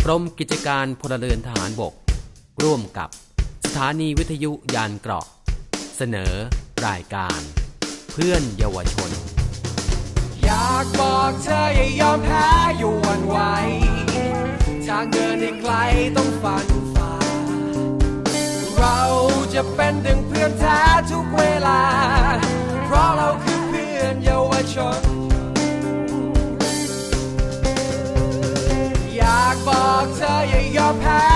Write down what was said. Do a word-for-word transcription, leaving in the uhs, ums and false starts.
กรมกิจการพลเรือนทหารบกร่วมกับสถานีวิทยุยานเกราะเสนอรายการเพื่อนเยาวชนอยากบอกเธออย่ายอมแพ้อยู่หวั่นไหวทางเดินให้ไกลต้องฝันฝ่าเราจะเป็นดึงเพื่อนแท้ทุกเวลาเพราะเราคือเพื่อนเยาวชนอยากบอกเธออย่ายอมแพ้